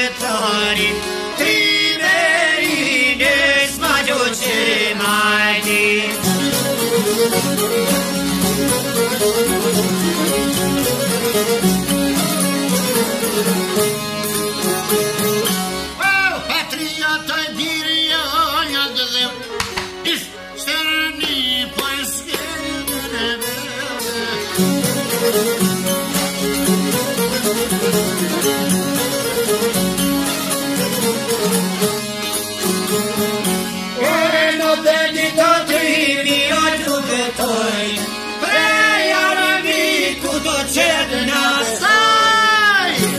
dreptare, trimerine mă duce mai din. Patriota diria yazdım, işlerini polis geline Eno bendito trimi o giucători, preiară micu tot ce stai.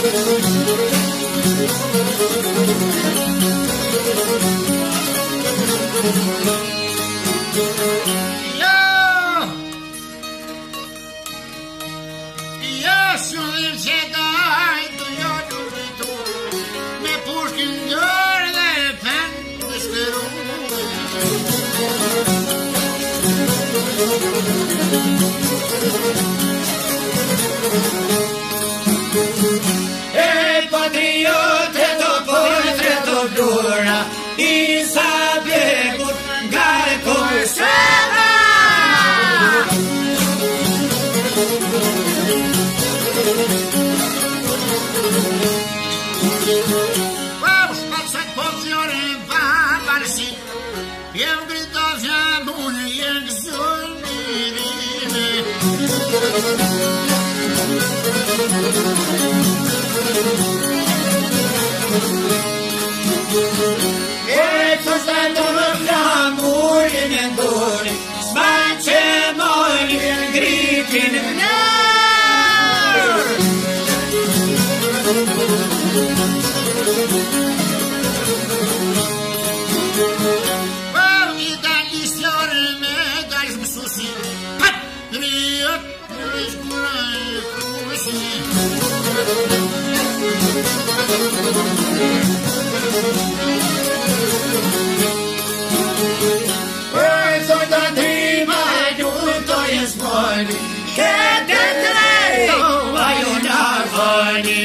Я сюда всегда иду, я люблю, me Пушкин гордый пен скажу. Ей, патриоте, то портрето дура, и забегут гайку сена. Vamos passar por senhor em Pavarsi, eu grito já muito e eu sou menina. Ecco stanno flamur in endore, spacce moli in griti in Mi dagli fiori, me dagli susi, patriot, riscurai così. Poi sono da prima e tutto è spogli, che te treo vai una fogli.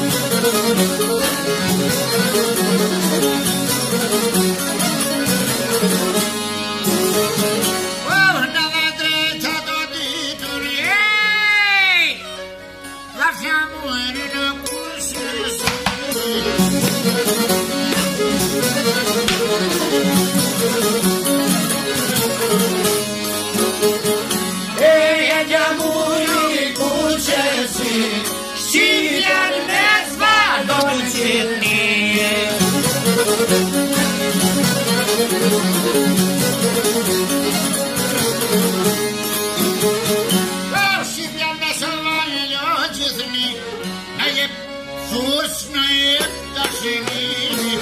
E andiamo in concessi, ci viene mezza dolcini. Si viene salvare gli oggi, ma è forse da finire.